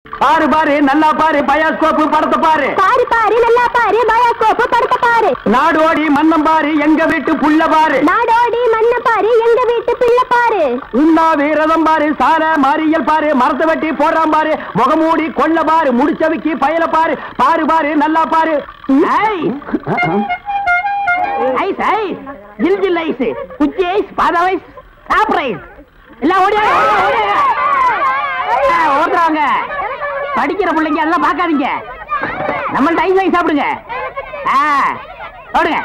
பாரு பாரு நல்லா பாரு பயாஸ்கோப்பு படத்தை பாரு. பாரு பாரு நல்லா பாரு பயாஸ்கோப்பு படத்தை பாரு. நாடோடி மன்னம் பாரு எங்க வீட்டு புள்ள பாரு. நாடோடி மன்னம் பாரு எங்க வீட்டு பிள்ளை பாரு. உண்ணாவி ரதம் பாரு சார மாரியல் பாரு மரத்தை வெட்டி போடுறான் பாரு முகமூடி கொள்ள பாரு முடிச்சவிக்கி பயல பாரு. பாரு பாரு நல்லா பாரு. ஐஸ் ஐஸ் ஜில் ஜில் ஐஸ் குச்சி ஐஸ் பாதாம் ஐஸ் சாப்பிட்ற ஐஸ் எல்லாம் ஓடுறாங்க. படிக்கிற பிள்ளைங்க அதெல்லாம் பார்க்காதீங்க. நம்மள்ட்ட ஐஸ் ஐஸ் சாப்பிடுங்க. ஓடுங்க.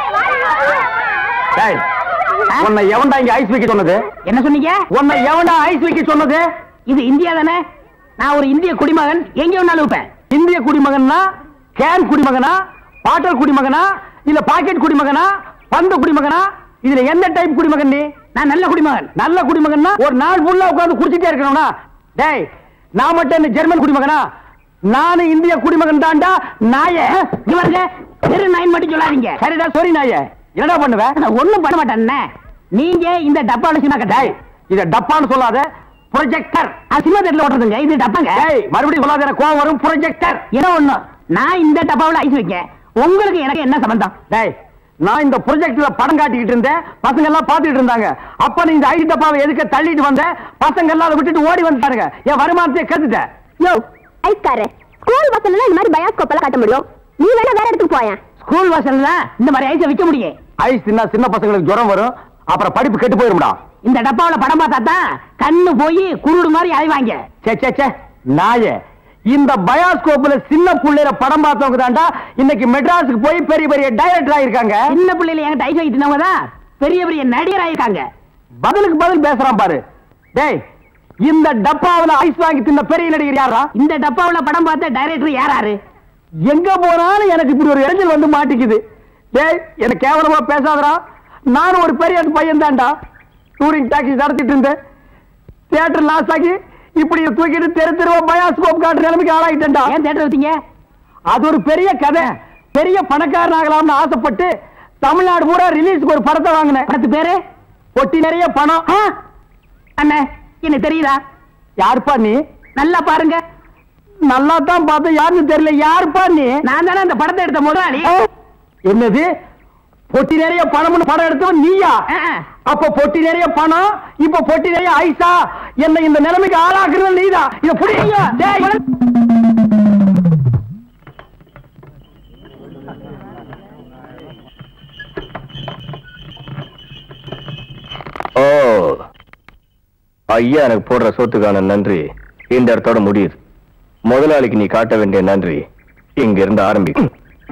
உன்னை எவன்டா இங்க ஐஸ் வைக்க சொன்னது? என்ன சொன்னீங்க? உன்னை எவன்டா ஐஸ் வைக்க சொன்னது? இது இந்தியா தானே? நான் ஒரு இந்திய குடிமகன், எங்க வேணாலும் வைப்பேன். இந்திய குடிமகன்னா கேன் குடிமகனா, பாட்டல் குடிமகனா, இல்ல பாக்கெட் குடிமகனா, பந்து குடிமகனா? இதுல எந்த டைப் குடிமகன் நீ? நான் நல்ல குடிமகன். நல்ல குடிமகன்னா ஒரு நாள் ஃபுல்லா உட்கார்ந்து குடிச்சிட்டே இருக்கணும்னா? டேய், நான் மட்டும் இந்த ஜெர்மன் குடிமகனா? நானும் இந்திய குடிமகன் தான்டா. நாயே இவருங்க தெரு நாயின் மட்டும் சொல்லாதீங்க. சரிடா சாரி நாயே. என்னடா பண்ணுவேன்? ஒண்ணும் பண்ண மாட்டேன். நீங்க இந்த டப்பால சின்ன கட்டாய். இத டப்பான்னு சொல்லாத, ப்ரொஜெக்டர். சினிமா தேட்டர்ல ஓட்டுறதுங்க, இது டப்பாங்க. மறுபடியும் சொல்லாத, எனக்கு கோவம் வரும். ப்ரொஜெக்டர் என்ன ஒண்ணு? நான் இந்த டப்பாவில் ஐஸ் வைக்கேன், உங்களுக்கு எனக்கு என்ன சம்பந்தம்? டேய், நான் இந்த ப்ரொஜெக்ட்ல படம் காட்டிக்கிட்டு இருந்தேன், பசங்க எல்லாம் பாத்துக்கிட்டு இருந்தாங்க. அப்ப நீ இந்த ஐஸ் டப்பாவை எதுக்கு தள்ளிட்டு வந்த? பசங்க எல்லாம் அதை விட்டுட்டு ஓடி வந்துட்டாருங்க. என் வருமானத்தையே கெடுத்துட்டேன். யோ ஐஸ்காரே, ஸ்கூல் வாசல்ல இந்த மாதிரி பயாஸ்கோப் எல்லாம் காட்ட முடியும். நீ வேணா வேற இடத்துக்கு போயேன். ஸ்கூல் வாசல்ல இந்த மாதிரி ஐஸ் வைக்க முடியும். ஐஸ் தின்னா சின்ன பசங்களுக்கு ஜுரம் வரும், அப்புறம் படிப்பு கெட்டு போயிரும்டா. இந்த டப்பாவில படம் பார்த்தா தான் கண்ணு போய் குருடு மாதிரி அலைவாங்க. சே சே சே நாயே, இந்த பயாஸ்கோப்ல சின்ன புள்ளையில படம் பார்த்தவங்க தான்டா இன்னைக்கு மெட்ராஸுக்கு போய் பெரிய பெரிய டைரக்டர் ஆயிருக்காங்க. சின்ன புள்ளையில என்கிட்ட ஐஸ் வைக்கிட்டவங்க தான் பெரிய பெரிய நடிகர் ஆயிருக்காங்க. பதிலுக்கு பதில் பேசுறான் பாரு. டேய், இந்த டப்பாவில ஐஸ் வாங்கி தின்ன பெரிய நடிகர் யாரா? இந்த டப்பாவில படம் பார்த்த டைரக்டர் யாராரு? எங்க போனாலும் எனக்கு இப்படி ஒரு இடைஞ்சல் வந்து மாட்டிக்குது. டேய், எனக்கு கேவலமா பேசாதடா. நானும் ஒரு பெரிய பையன் தான்டா. டூரிங் டாக்ஸி நடத்திட்டு இருந்தேன். தியேட்டர் லாஸ் ஆகி இப்படி தூக்கிட்டு தெரு தெருவா பயாஸ்கோப் காட்டுற நிலைமைக்கு ஆளாயிட்டேன்டா. ஏன் தியேட்டர் வச்சீங்க? அது ஒரு பெரிய கதை. பெரிய பணக்காரன் ஆகலாம்னு ஆசைப்பட்டு தமிழ்நாடு பூரா ரிலீஸ்க்கு ஒரு படத்தை வாங்கினேன். படத்து பேரு பொட்டி நிறைய பணம். அண்ணே, என்ன தெரியுதா? யாருப்பா நீ? நல்லா பாருங்க. நல்லா தான் பார்த்தேன், யாருன்னு தெரியல. யாருப்பா நீ? நான் தானே அந்த படத்தை எடுத்த முதலாளி. என்னது பொட்டி நிறைய பணம்னு படம் எடுத்தவன் நீயா? அப்ப பொட்டி நிறைய பணம், இப்ப பொட்டி நிறைய ஐசா. என்ன இந்த நிலைமைக்கு ஆளாக்குறது நீதான். இத புடிங்க. ஓ, ஐயா எனக்கு போடுற சொத்துக்கான நன்றி இந்த இடத்தோட முடியுது. முதலாளிக்கு நீ காட்ட வேண்டிய நன்றி இங்க இருந்து ஆரம்பிக்கும்.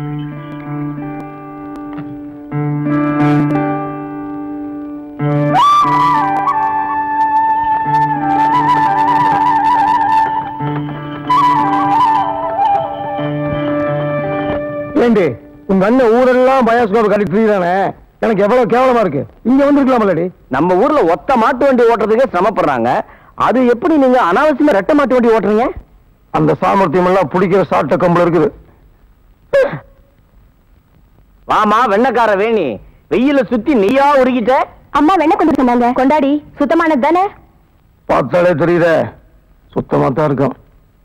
ஏண்டி, உங்க அண்ணன் ஊரெல்லாம் பயாஸ்கோப் கட்டி தானே? எனக்கு எவ்வளவு கேவலமா இருக்கு. இங்க வந்துருக்கலாம்லடி. நம்ம ஊர்ல ஒத்த மாட்டு வண்டி ஓட்டுறதுக்கே சிரமப்படுறாங்க. அது எப்படி நீங்க அனாவசியமா ரெட்டை மாட்டு வண்டி ஓட்டுறீங்க? அந்த சாமர்த்தியம் எல்லாம் பிடிக்கிற சாட்ட கம்பளம் இருக்குது. வாமா வெண்ணக்கார வேணி, வெயில சுத்தி நீயா உருகிட்ட. அம்மா வெண்ணெய் கொண்டு சொன்னாங்க, கொண்டாடி. சுத்தமானது தானே? பார்த்தாலே தெரியுத, சுத்தமா தான் இருக்கும்.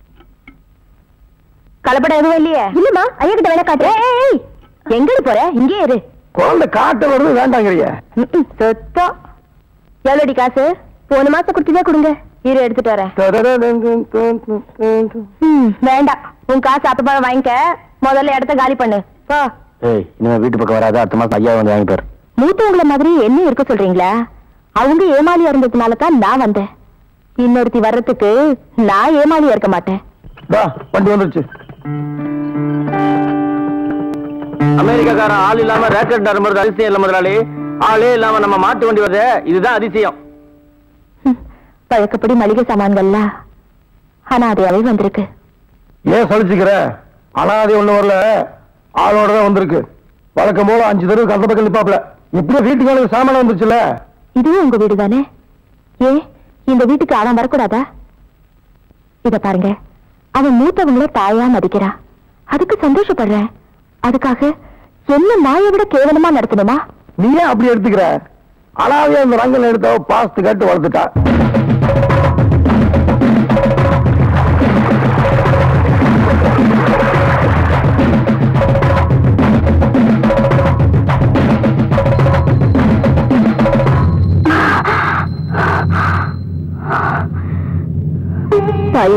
கலப்படம் எதுவும் இல்லையே? இல்லம்மா, ஐயா கிட்ட வேணா காட்டு. எங்க போற? இங்கே இரு. குழந்தை காட்ட வருது வேண்டாங்கிறிய. சுத்தம். எவ்வளோடி காசு? போன மாசம் குடுத்துதே கொடுங்க. இரு எடுத்துட்டு வரேன். வேண்டாம், உன் காசு அப்ப வாங்கிக்க. முதல்ல இடத்த காலி பண்ணு. போ. இனிமே வீட்டு பக்கம் வராத. அடுத்த மாசம் ஐயா வந்து வாங்கிப்பாரு. மூத்தவங்கள மாதிரி என்ன இருக்க சொல்றீங்களா? அவங்க ஏமாளியா இருந்ததுனாலதான் நான் வந்தேன். இன்னொருத்தி வர்றதுக்கு நான் ஏமாளியா இருக்க மாட்டேன். வண்டி வந்துருச்சு. அமெரிக்காக்காரன் ஆள் இல்லாம ரேக்கெட் வரும்போது அதிசயம் இல்ல முதலாளி. ஆளே இல்லாம நம்ம மாட்டு வண்டி வருது, இதுதான் அதிசயம். பழக்கப்படி மளிகை சாமான்கள்ல அனாதையாவே வந்திருக்கு. ஏன் சலிச்சுக்கிற? அனாதை ஒண்ணு வரல, ஆளோட தான் வந்திருக்கு. வழக்கம் போல 5 தடவை அந்த பக்கம் நிப்பாப்ல. எப்படியோ வீட்டுக்கு சாமான வந்துருச்சுல. இதுவும் உங்க வீடு தானே? ஏன் இந்த வீட்டுக்கு அவன் வரக்கூடாதா? இத பாருங்க, அவன் மூத்தவங்கள தாயா மதிக்கிறா. அதுக்கு சந்தோஷப்படுறேன். அதுக்காக என்ன நாயை விட கேவலமா நடத்தணுமா? நீ ஏன் அப்படி எடுத்துக்கிற? அனாதையா இந்த ரங்கல் எடுத்த பாஸ்து கட்டு வளர்த்துட்டா.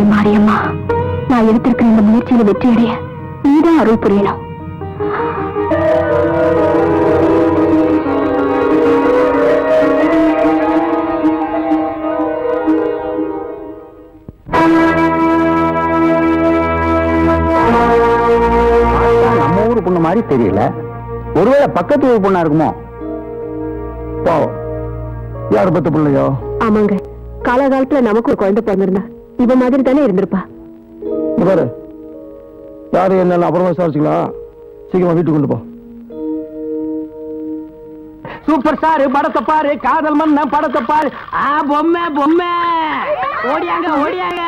மாரியம்மா, நான் எடுத்திருக்கிற இந்த முயற்சியில வெற்றியடைய நீதான் அருள் புரியணும். நம்ம ஊரு பொண்ணு மாதிரி தெரியல, ஒருவேளை பக்கத்து ஊர் பொண்ணா இருக்குமோ? யாரு பத்து பிள்ளையோ? ஆமாங்க, காலகாலத்துல நமக்கு ஒரு குழந்தை பிறந்திருந்தா இவ மாதிரி தானே இருந்திருப்பா. பாரு, யாரு என்ன அப்புறமா விசாரிச்சுக்கலாம். சீக்கிரமா வீட்டுக்கு கொண்டு போ. சூப்பர் ஸ்டார் படத்தை பாரு, காதல் மன்ன படத்தை பாரு. பொம்மை பொம்மை ஓடியாங்க ஓடியாங்க.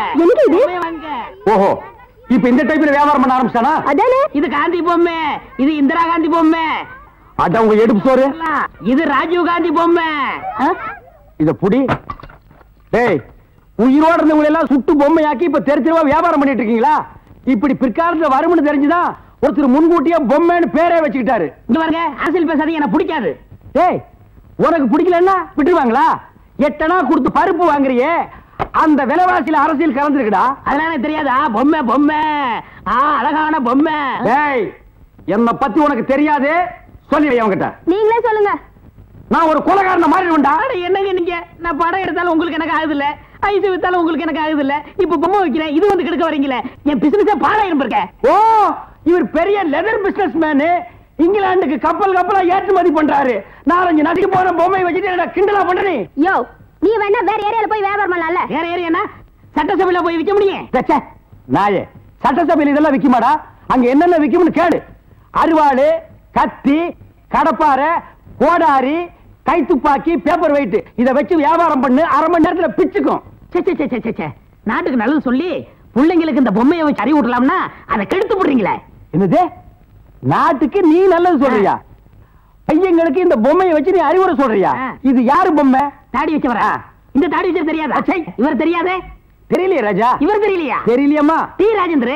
ஓஹோ, இப்ப இந்த டைப்ல வியாபாரம் பண்ண ஆரம்பிச்சானா? அதானே, இது காந்தி பொம்மை, இது இந்திரா காந்தி பொம்மை. அட உங்க எடுப்பு சோறு. இது ராஜீவ் காந்தி பொம்மை. இத புடி. டேய், உயிரோட இருந்தவங்க எல்லாம் சுட்டு பொம்மையாக்கி இப்ப தெருவா வியாபாரம் பண்ணிட்டு இருக்கீங்களா? இப்படி பிற்காலத்துல வரும்னு தெரிஞ்சுதான் ஒருத்தர் முன்கூட்டியே பொம்மைன்னு பேரே வச்சுக்கிட்டாரு. இங்க பாருங்க, அரசியல் பேசாதீங்க, எனக்கு பிடிக்காது. டேய், உனக்கு பிடிக்கலன்னா விட்டுருவாங்களா? 8 அணா கொடுத்து பருப்பு வாங்குறியே, அந்த விலைவாசியில அரசியல் கலந்துருக்குடா. அதனால தெரியாதா? பொம்மை பொம்மை, அழகான பொம்மை. டேய், என்ன பத்தி உனக்கு தெரியாது, சொல்லி அவங்கிட்ட. நீங்களே சொல்லுங்க. நான் ஒரு கொலைகாரன மாறிடுவேன்டா. என்னங்க நீங்க? நான் படம் எடுத்தாலும் உங்களுக்கு எனக்கு ஆகுது இல்ல, ஐஸ் வித்தாலும் உங்களுக்கு எனக்கு ஆகுது இல்ல, இப்ப பொம்மை வைக்கிறேன், இது வந்து கெடுக்க வரீங்களே. என் பிசினஸே பாழாயிரும் இருக்க. ஓ, இவர் பெரிய லெதர் பிசினஸ் மேனு, இங்கிலாந்துக்கு கப்பல் கப்பலா ஏற்றுமதி பண்றாரு. 4-5 நாட்டுக்கு போற பொம்மை வச்சுட்டு கிண்டலா பண்றீ? யோ, நீ வேணா வேற ஏரியால போய் வியாபாரம் பண்ணலாம்ல. வேற ஏரியானா சட்டசபையில போய் விக்க முடியும். நாயே, சட்டசபையில இதெல்லாம் விக்குமாடா? அங்க என்னென்ன விக்கும்னு கேடு. அருவாளு, கத்தி, கடப்பாரை, கோடாரி, கைத்துப்பாக்கி, பேப்பர் வெயிட், இத வச்சு வியாபாரம் பண்ணு, அரை மணி நேரத்துல பிச்சுக்கும். நாட்டுக்கு நல்லது சொல்லி பிள்ளைங்களுக்கு இந்த பொம்மையை வச்சு அறிவு விடலாம்னா அதை கெடுத்து போடுறீங்களே. என்னது? நாட்டுக்கு நீ நல்லது சொல்றியா? பையங்களுக்கு இந்த பொம்மையை வச்சு நீ அறிவுரை சொல்றியா? இது யாரு பொம்மை? தாடி வச்சவரா? இந்த தாடி வச்சது தெரியாதா? இவர் தெரியாதே? தெரியலையே ராஜா. இவர் தெரியலையா? தெரியலையம்மா. டி ராஜேந்திர.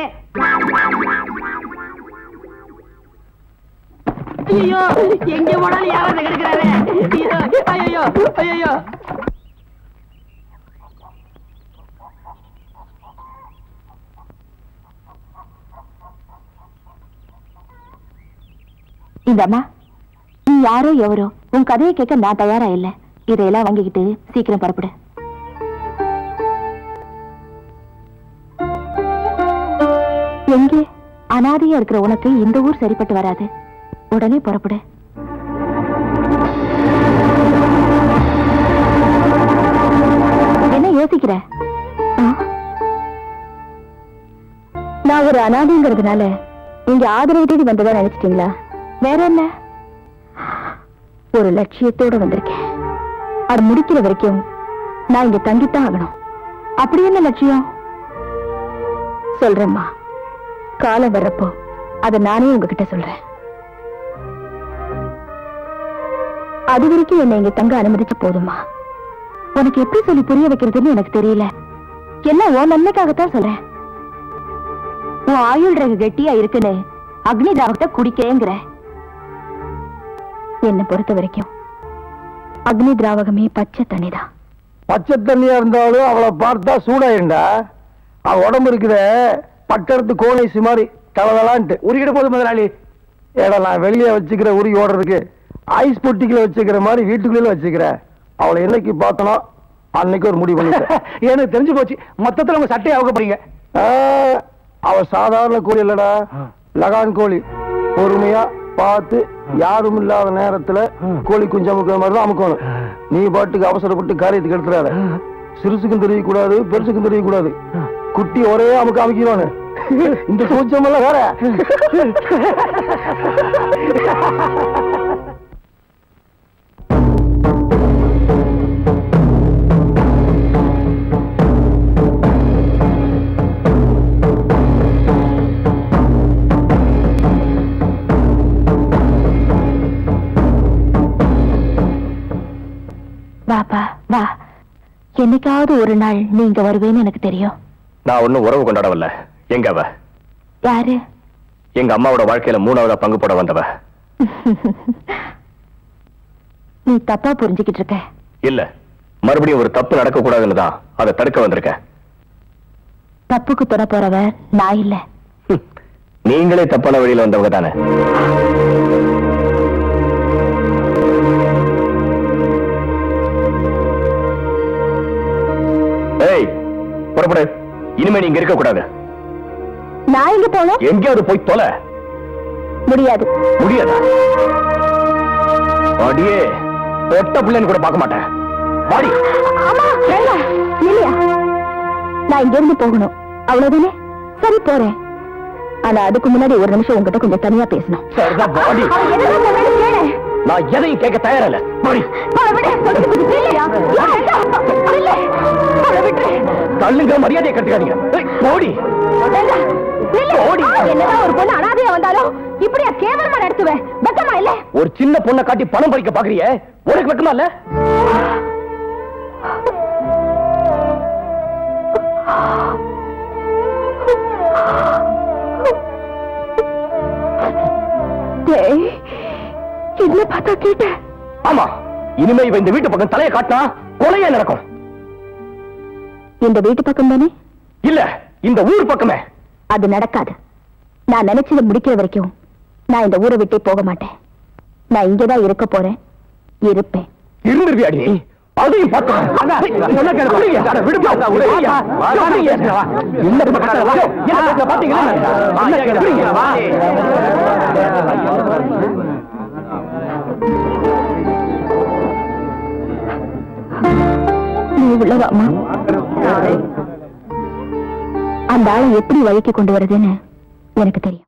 ஐயோ, எங்க போனாலும் யாராவது கிடைக்கிறாரு. ஐயோ ஐயோ. இந்த அம்மா, நீ யாரோ எவரோ, உன் கதையை கேட்க நான் தயாரா இல்ல. இதையெல்லாம் வாங்கிக்கிட்டு சீக்கிரம் புறப்படு. எங்கே? அனாதையா இருக்கிற உனக்கு இந்த ஊர் சரிப்பட்டு வராது. உடனே புறப்படு. என்ன யோசிக்கிற? நான் ஒரு அனாதைங்கிறதுனால இங்க ஆதரவு தேடி வந்ததா நினைச்சிட்டீங்களா? வேற என்ன, ஒரு லட்சியத்தோட வந்திருக்கேன். அது முடிக்கிற வரைக்கும் நான் இங்க தங்கித்தான் ஆகணும். அப்படி என்ன லட்சியம்? சொல்றேம்மா, காலம் வர்றப்போ அதை நானே உங்ககிட்ட சொல்றேன். அது வரைக்கும் என்னை இங்க தங்க அனுமதிச்ச போதுமா? உனக்கு எப்படி சொல்லி புரிய வைக்கிறதுன்னு எனக்கு தெரியல. எல்லாம் உன் நன்மைக்காகத்தான் சொல்றேன். உன் ஆயுள் ரகு கெட்டியா இருக்குன்னு அக்னி திராவகத்தை குடிக்கேங்கிற. என்னை பொறுத்த வரைக்கும் அக்னி திராவகமே பச்சை தண்ணிதான். பச்சை தண்ணியா இருந்தாலும் அவளை பார்த்தா சூடாயிருண்டா. அவ உடம்பு இருக்குத பட்டத்து கோணைசி மாதிரி தளதலான்ட்டு உருகிட போது முதலாளி. ஏடா, நான் வெளியே வச்சுக்கிற உருகி ஓடுறதுக்கு ஐஸ் பொட்டிக்குள்ள வச்சுக்கிற மாதிரி வீட்டுக்குள்ள வச்சுக்கிற. அவளை என்னைக்கு பார்த்தனோ அன்னைக்கு ஒரு முடிவு பண்ணிட்டேன். எனக்கு தெரிஞ்சு போச்சு, மொத்தத்துல உங்க சட்டையை அவுக்க போறீங்க. அவ சாதாரண கோழி இல்லடா, லகான் கோழி. பொறுமையா பார்த்து யாரும் இல்லாத நேரத்துல கோழி குஞ்சு அமுக்கிற மாதிரி தான் அமுக்கணும். நீ பாட்டுக்கு அவசரப்பட்டு காரியத்துக்கு எடுத்துறாரு. சிறுசுக்கும் தெரியக்கூடாது, பெருசுக்கும் தெரியக்கூடாது. குட்டி ஒரே அமுக்க அமைக்கிறானு. இந்த கூச்சமெல்லாம் வேற. வாப்பா வா, என்னைக்காவது ஒரு நாள் நீங்க வருவேன்னு எனக்கு தெரியும். நான் ஒன்னும் உறவு கொண்டாடவில்ல. எங்க அவ? யாரு? எங்க அம்மாவோட வாழ்க்கையில 3ஆவதா பங்கு போட வந்தவ. நீ தப்பா புரிஞ்சுக்கிட்டு இருக்க. இல்ல, மறுபடியும் ஒரு தப்பு நடக்க கூடாதுன்னு தான் அதை தடுக்க வந்திருக்க. தப்புக்கு துணை போறவ நான் இல்ல. நீங்களே தப்பான வழியில வந்தவங்க தானே. ஏய், புறப்படு. இனிமே நீங்க இருக்க கூடாது. நான் எங்க போனோம்? எங்கேயாவது போய் தொலை. முடியாது. முடியாதா? அடியே, ஒட்ட பிள்ளைன்னு கூட பார்க்க மாட்டேன். வாடி. இல்லையா, நான் இங்க இருந்து போகணும், அவ்வளவுதானே? சரி, போறேன். ஆனா அதுக்கு முன்னாடி ஒரு நிமிஷம் உங்ககிட்ட கொஞ்சம் தனியா பேசணும். நான் எதையும் கேட்க தயாரில்ல. தள்ளுங்க, மரியாதையை கட்டுக்காதீங்க. போடி. என்னதான் ஒரு பொண்ணு அனாதையா வந்தாலும் இப்படியா கேவலமா நடத்துவேன்? வெக்கமா இல்ல? ஒரு சின்ன பொண்ணை காட்டி பணம் பறிக்க பாக்குறிய, உனக்கு வெக்கமா இல்ல? என்ன பார்த்தா கேட்ட? ஆமா, இனிமே இவ இந்த வீட்டு பக்கம் தலையை காட்டினா கொலையே நடக்கும். இந்த வீட்டு பக்கம் தானே? இல்ல, இந்த ஊர் பக்கமே. அது நடக்காது. நான் நினைச்சதை முடிக்கிற வரைக்கும் நான் இந்த ஊரை விட்டே போக மாட்டேன். நான் இங்கதான் இருக்க போறேன், இருப்பேன். இருந்துருவியாடி? அதையும் நீ உள்ளவாமா. அந்த ஆளை எப்படி வழிக்கு கொண்டு வருதுன்னு எனக்கு தெரியும்.